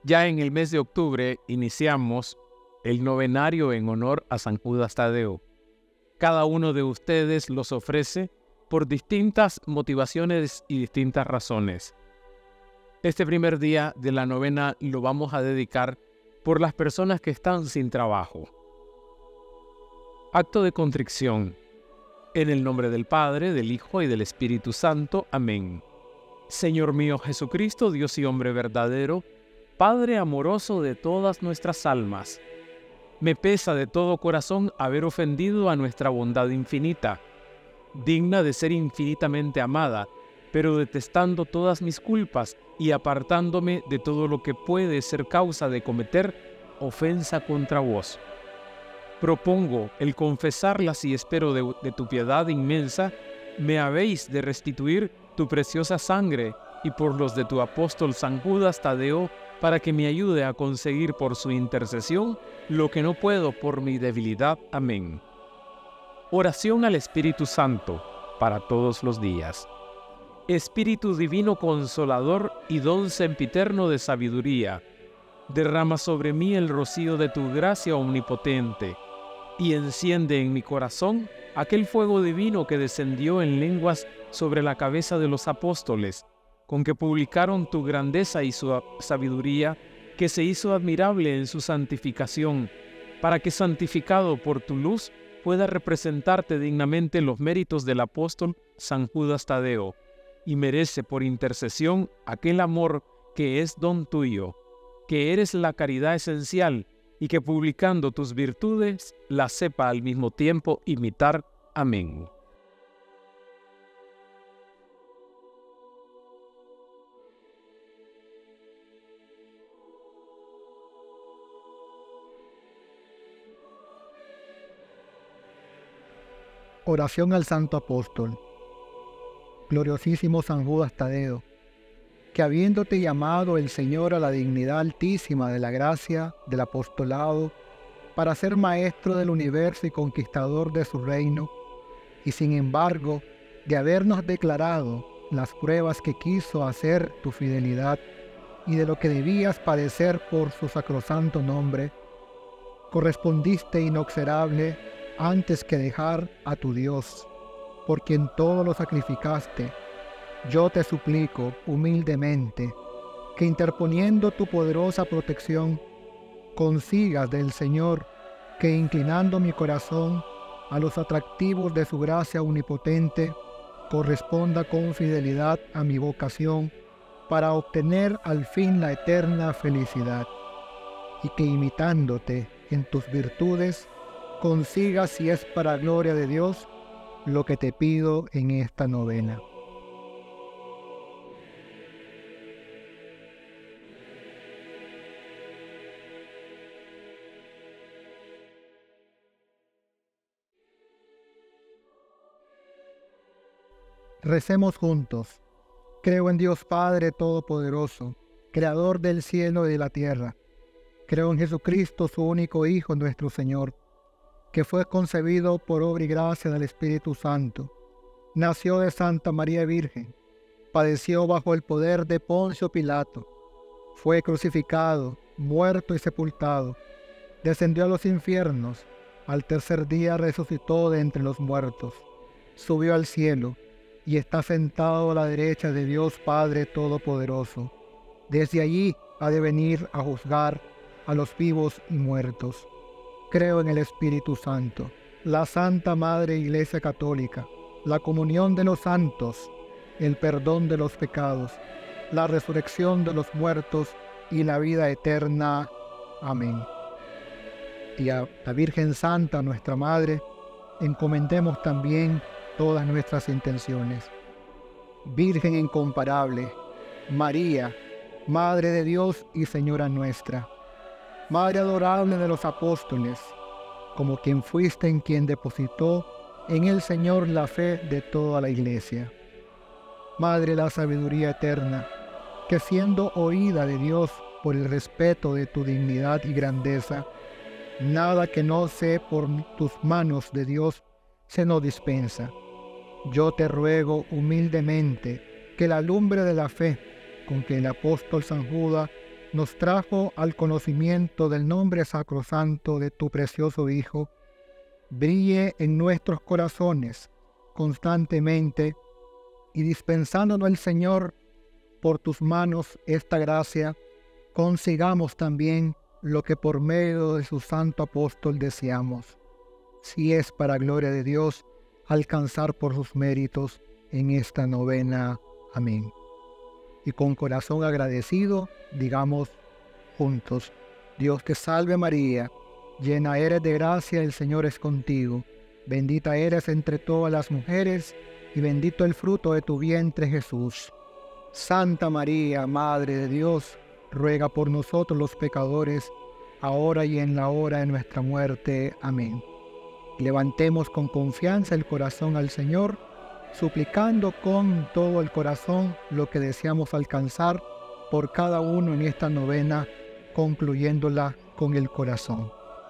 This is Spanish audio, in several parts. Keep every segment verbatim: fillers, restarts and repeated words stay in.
Ya en el mes de octubre iniciamos el novenario en honor a San Judas Tadeo. Cada uno de ustedes los ofrece por distintas motivaciones y distintas razones. Este primer día de la novena lo vamos a dedicar por las personas que están sin trabajo. Acto de contrición. En el nombre del Padre, del Hijo y del Espíritu Santo. Amén. Señor mío Jesucristo, Dios y hombre verdadero, Padre amoroso de todas nuestras almas, me pesa de todo corazón haber ofendido a nuestra bondad infinita, digna de ser infinitamente amada, pero detestando todas mis culpas y apartándome de todo lo que puede ser causa de cometer ofensa contra vos. Propongo el confesarlas y espero de, de tu piedad inmensa, me habéis de restituir tu preciosa sangre y por los de tu apóstol San Judas Tadeo, para que me ayude a conseguir por su intercesión lo que no puedo por mi debilidad. Amén. Oración al Espíritu Santo para todos los días. Espíritu divino consolador y don sempiterno de sabiduría, derrama sobre mí el rocío de tu gracia omnipotente y enciende en mi corazón aquel fuego divino que descendió en lenguas sobre la cabeza de los apóstoles, con que publicaron tu grandeza y su sabiduría, que se hizo admirable en su santificación, para que santificado por tu luz pueda representarte dignamente los méritos del apóstol San Judas Tadeo, y merece por intercesión aquel amor que es don tuyo, que eres la caridad esencial, y que publicando tus virtudes la sepa al mismo tiempo imitar. Amén. Oración al Santo Apóstol. Gloriosísimo San Judas Tadeo, que habiéndote llamado el Señor a la dignidad altísima de la gracia del apostolado, para ser maestro del universo y conquistador de su reino, y sin embargo, de habernos declarado las pruebas que quiso hacer tu fidelidad y de lo que debías padecer por su sacrosanto nombre, correspondiste inexorable antes que dejar a tu Dios, por quien todo lo sacrificaste. Yo te suplico humildemente que interponiendo tu poderosa protección, consigas del Señor que inclinando mi corazón a los atractivos de su gracia omnipotente, corresponda con fidelidad a mi vocación para obtener al fin la eterna felicidad, y que imitándote en tus virtudes, consigas, si es para gloria de Dios, lo que te pido en esta novena. Recemos juntos. Creo en Dios Padre Todopoderoso, Creador del cielo y de la tierra. Creo en Jesucristo, su único Hijo, nuestro Señor, que fue concebido por obra y gracia del Espíritu Santo. Nació de Santa María Virgen, padeció bajo el poder de Poncio Pilato, fue crucificado, muerto y sepultado, descendió a los infiernos, al tercer día resucitó de entre los muertos, subió al cielo y está sentado a la derecha de Dios Padre Todopoderoso. Desde allí ha de venir a juzgar a los vivos y muertos. Creo en el Espíritu Santo, la Santa Madre Iglesia Católica, la comunión de los santos, el perdón de los pecados, la resurrección de los muertos y la vida eterna. Amén. Y a la Virgen Santa, nuestra Madre, encomendemos también todas nuestras intenciones. Virgen incomparable, María, Madre de Dios y Señora nuestra, Madre adorable de los apóstoles, como quien fuiste en quien depositó en el Señor la fe de toda la Iglesia. Madre de la sabiduría eterna, que siendo oída de Dios por el respeto de tu dignidad y grandeza, nada que no sé por tus manos de Dios se nos dispensa. Yo te ruego humildemente que la lumbre de la fe con que el apóstol San Judas nos trajo al conocimiento del nombre sacrosanto de tu precioso Hijo, brille en nuestros corazones constantemente y dispensándonos el Señor por tus manos esta gracia, consigamos también lo que por medio de su santo apóstol deseamos, si es para gloria de Dios, alcanzar por sus méritos en esta novena. Amén. Y con corazón agradecido, digamos juntos: Dios te salve María, llena eres de gracia, el Señor es contigo. Bendita eres entre todas las mujeres, y bendito el fruto de tu vientre Jesús. Santa María, Madre de Dios, ruega por nosotros los pecadores, ahora y en la hora de nuestra muerte. Amén. Levantemos con confianza el corazón al Señor, suplicando con todo el corazón lo que deseamos alcanzar por cada uno en esta novena, concluyéndola con el corazón.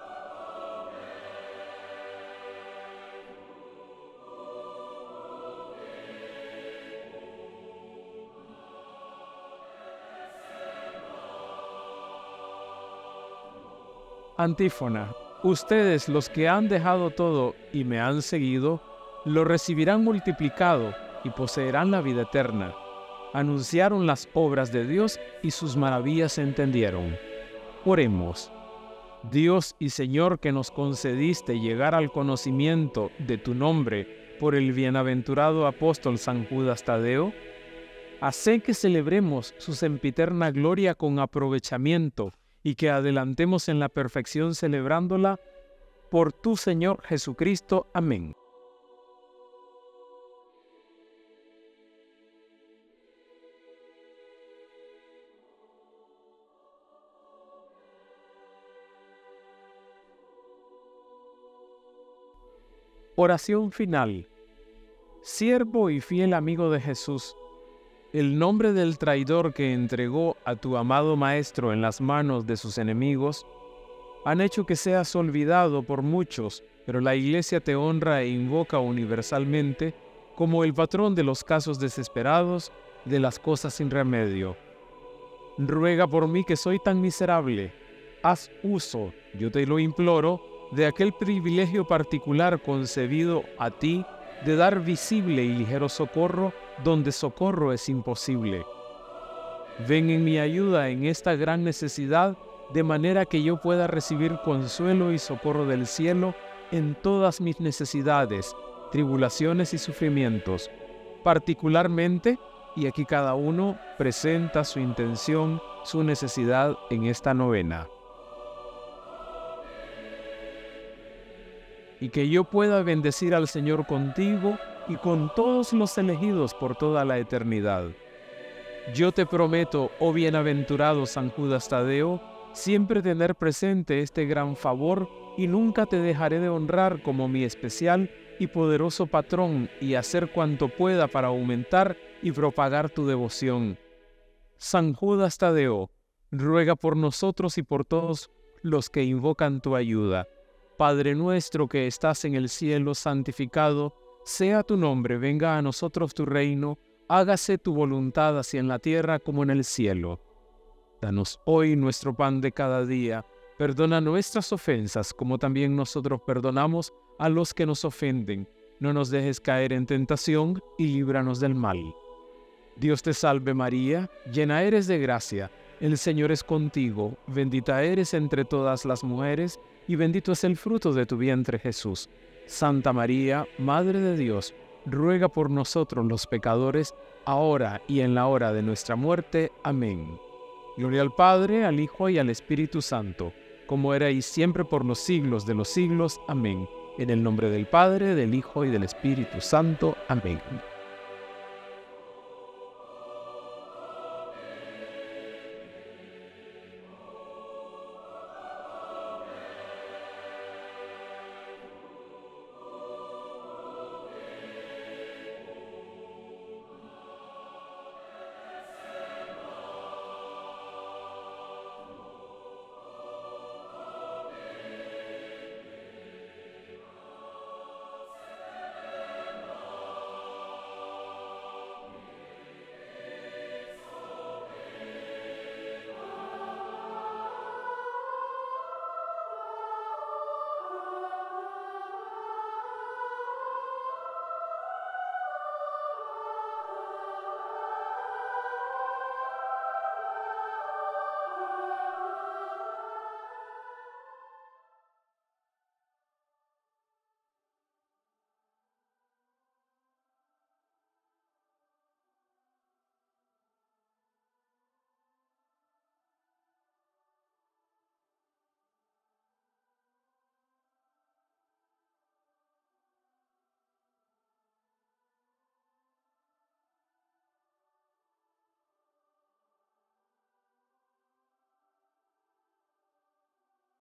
Antífona. Ustedes, los que han dejado todo y me han seguido, lo recibirán multiplicado y poseerán la vida eterna. Anunciaron las obras de Dios y sus maravillas entendieron. Oremos. Dios y Señor, que nos concediste llegar al conocimiento de tu nombre por el bienaventurado apóstol San Judas Tadeo, hacé que celebremos su sempiterna gloria con aprovechamiento y que adelantemos en la perfección celebrándola por tu Señor Jesucristo. Amén. Oración final. Siervo y fiel amigo de Jesús, el nombre del traidor que entregó a tu amado Maestro en las manos de sus enemigos han hecho que seas olvidado por muchos, pero la Iglesia te honra e invoca universalmente como el patrón de los casos desesperados, de las cosas sin remedio. Ruega por mí que soy tan miserable. Haz uso, yo te lo imploro, de aquel privilegio particular concebido a ti de dar visible y ligero socorro donde socorro es imposible. Ven en mi ayuda en esta gran necesidad, de manera que yo pueda recibir consuelo y socorro del cielo en todas mis necesidades, tribulaciones y sufrimientos. Particularmente, y aquí cada uno presenta su intención, su necesidad en esta novena. Y que yo pueda bendecir al Señor contigo y con todos los elegidos por toda la eternidad. Yo te prometo, oh bienaventurado San Judas Tadeo, siempre tener presente este gran favor y nunca te dejaré de honrar como mi especial y poderoso patrón y hacer cuanto pueda para aumentar y propagar tu devoción. San Judas Tadeo, ruega por nosotros y por todos los que invocan tu ayuda. Padre nuestro que estás en el cielo, santificado sea tu nombre, venga a nosotros tu reino, hágase tu voluntad así en la tierra como en el cielo. Danos hoy nuestro pan de cada día, perdona nuestras ofensas como también nosotros perdonamos a los que nos ofenden. No nos dejes caer en tentación y líbranos del mal. Dios te salve María, llena eres de gracia, el Señor es contigo, bendita eres entre todas las mujeres, y bendito es el fruto de tu vientre Jesús. Santa María, Madre de Dios, ruega por nosotros los pecadores, ahora y en la hora de nuestra muerte. Amén. Gloria al Padre, al Hijo y al Espíritu Santo, como era y siempre por los siglos de los siglos. Amén. En el nombre del Padre, del Hijo y del Espíritu Santo. Amén.